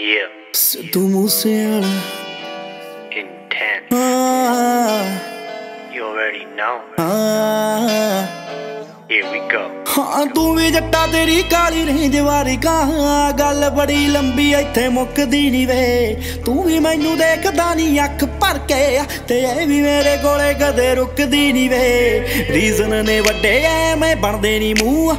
Yeah. Sidhu Moosewala Intense. You already know. Here we go. ਹਾਂ ਤੂੰ ਵੀ ਜੱਟਾ ਤੇਰੀ ਕਾਲੀ ਰੇਂਜ ਵਾਰੀ ਕਹਾਂ ਗੱਲ ਬੜੀ ਲੰਬੀ ਇੱਥੇ ਮੁੱਕਦੀ ਨਹੀਂ ਵੇ ਤੂੰ ਵੀ ਮੈਨੂੰ ਦੇਖਦਾ ਨਹੀਂ ਅੱਖ ਭਰ ਕੇ ਤੇ ਇਹ ਵੀ ਮੇਰੇ ਕੋਲੇ ਕਦੇ ਰੁਕਦੀ ਨਹੀਂ ਵੇ ਰੀਜ਼ਨ ਨੇ ਵੱਡੇ ਐਵੇਂ ਬਣਦੇ ਨਹੀਂ ਮੂੰਹ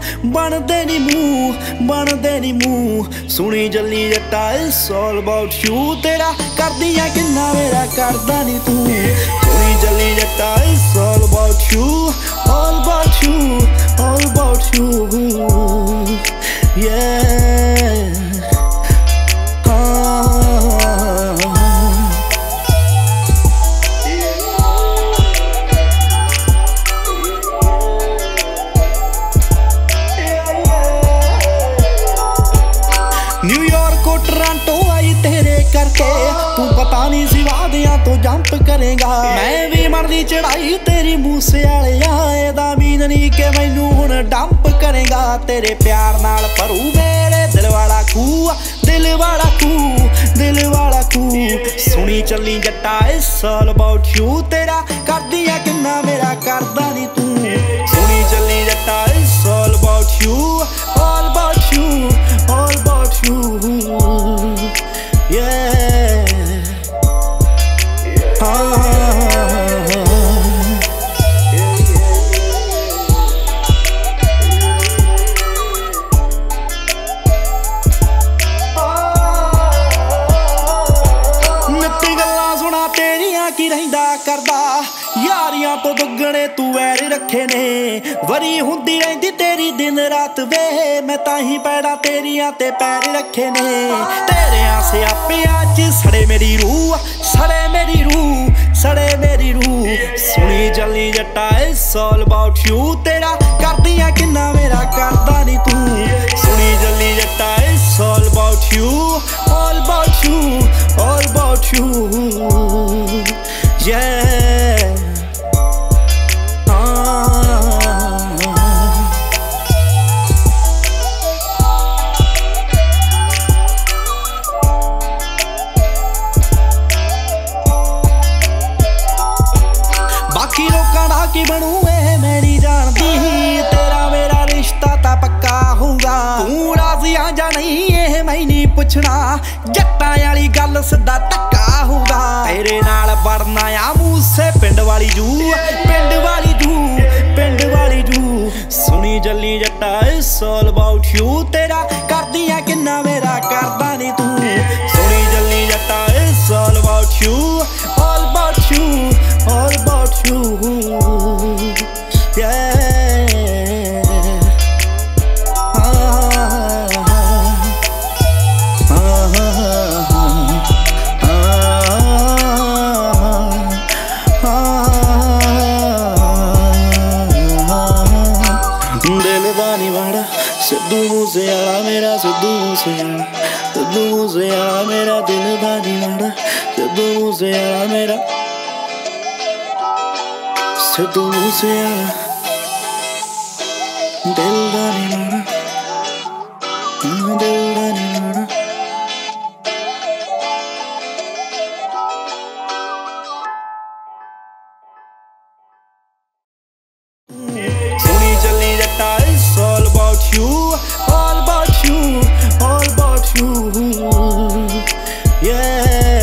ਬਣਦੇ ਨਹੀਂ ਮੂੰਹ ਸੁਣੀ ਜੱਲੀ ਜੱਟਾ ਇਟਸ ਆਲ ਅਬਾਊਟ ਯੂ ਤੇਰਾ ਕਰਦੀ ਆ ਕਿੰਨਾ ਮੇਰਾ ਕਰਦਾ ਨਹੀਂ ਤੂੰ ਸੁਣੀ ਜੱਲੀ ਜੱਟਾ it's all about you all about you, yeah. New York or Toronto आई तेरे करके तू पता नहीं सी वादियां तो जंप करेगा मैं भी मरदी चढ़ाई तेरी मूसेवालिया एदा मीन नहीं कि मैनू हुण डंप करेगा तेरे प्यार नाल भरू मेरे दिल वाला खूह सुनी चली जट्टा इट्स ऑल अबाउट यू तेरा करदी है किन्ना मेरा करदा नहीं तू सुनी चली जट्टा it's all about you yeah. ਨਿੱਤੀ ਗੱਲਾਂ ਸੁਣਾ ਤੇਰੀਆਂ ਕੀ ਰਹਿੰਦਾ ਕਰਦਾ यारियां तो दुगने तू वैर रखे ने वरी हुंदी रहिंदी तेरी दिन रात वे मैं ताही पैड़ा तेरियां ते पैर रखे ने तेरे सियापियां च सड़े मेरी रूह सुनी जल्ली जट्टा इट्स ऑल अबाउट यू तेरा करदियां किन्ना मेरा करदा नहीं तू सुनी जल्ली जट्टा it's all about you yeah. बाकी लोकां दा की बनू ए मैं नहीं जानदी तेरा मेरा रिश्ता ता पक्का होगा तू राज़ी आ जा नहीं ए मैं नहीं पुछना जट्टां वाली गल सिद्धा धक्का होगा तेरे नाल बड़ना आ मूसे पिंड वाली जू सुनी जल्ली जट्टा इट्स ऑल अबाउट यू तेरा करदियां किन्ना मेरा करदा नहीं तू सुनी जल्ली जट्टा it's all about you yeah. दिल दा नी वाड़ा सिद्धू मूसेवाला मेरा सिद्धू मूसेवाला मेरा दिल दा नी वाड़ा सिद्धू मूसेवाला मेरा सिद्धू मूसेवाला दिल दा नी वाड़ा सुनी चली जट्टा it's all about you yeah.